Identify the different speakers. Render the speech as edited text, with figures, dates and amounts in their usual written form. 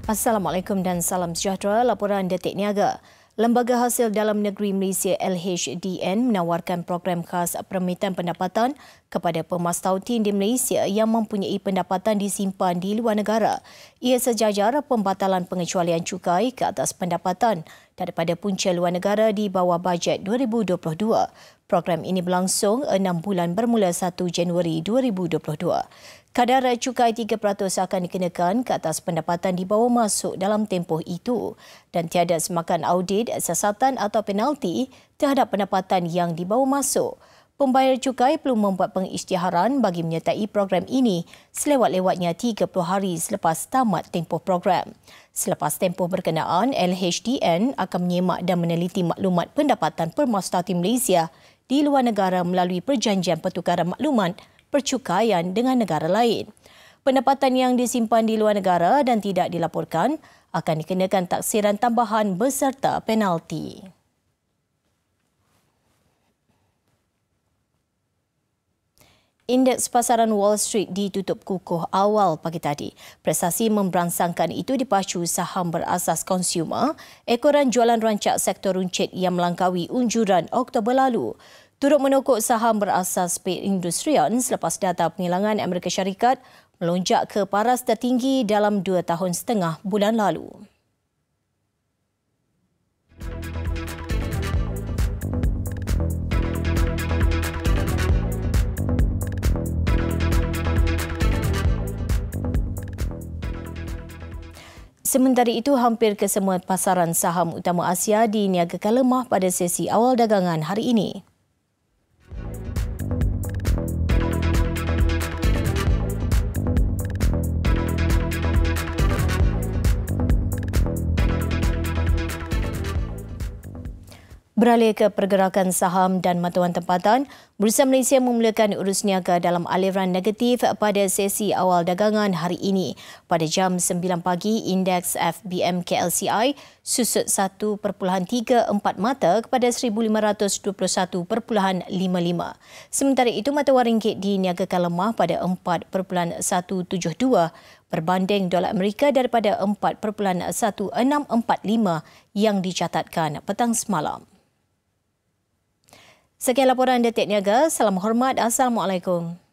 Speaker 1: Assalamualaikum dan salam sejahtera. Laporan Detik Niaga. Lembaga Hasil Dalam Negeri Malaysia LHDN menawarkan program khas permintaan pendapatan kepada pemas tautin di Malaysia yang mempunyai pendapatan disimpan di luar negara. Ia sejajar pembatalan pengecualian cukai ke atas pendapatan daripada punca luar negara di bawah bajet 2022. Program ini berlangsung 6 bulan bermula 1 Januari 2022. Kadar cukai 3% akan dikenakan ke atas pendapatan di bawah masuk dalam tempoh itu dan tiada semakan audit, siasatan atau penalti terhadap pendapatan yang dibawa masuk. Pembayar cukai perlu membuat pengisytiharan bagi menyertai program ini selewat-lewatnya 30 hari selepas tamat tempoh program. Selepas tempoh berkenaan, LHDN akan menyemak dan meneliti maklumat pendapatan pemas tautin Malaysia di luar negara melalui perjanjian pertukaran maklumat percukaian dengan negara lain. Pendapatan yang disimpan di luar negara dan tidak dilaporkan akan dikenakan taksiran tambahan beserta penalti. Indeks pasaran Wall Street ditutup kukuh awal pagi tadi. Prestasi memberangsangkan itu dipacu saham berasas konsumer, ekoran jualan rancak sektor runcit yang melangkaui unjuran Oktober lalu. Turut menokok saham berasas Perindustrian selepas data penghilangan Amerika Syarikat melonjak ke paras tertinggi dalam 2 tahun setengah bulan lalu. Sementara itu, hampir kesemua pasaran saham utama Asia diniagakan lemah pada sesi awal dagangan hari ini. Beralih ke pergerakan saham dan matuan tempatan, Bursa Malaysia memulakan urus niaga dalam aliran negatif pada sesi awal dagangan hari ini. Pada jam 9 pagi, indeks FBM KLCI susut 1.34 mata kepada 1,521.55. Sementara itu, mata wang ringgit diniagakan lemah pada 4.172 berbanding dolar Amerika daripada 4.1645 yang dicatatkan petang semalam. Sekian laporan Detik Niaga. Salam hormat. Assalamualaikum.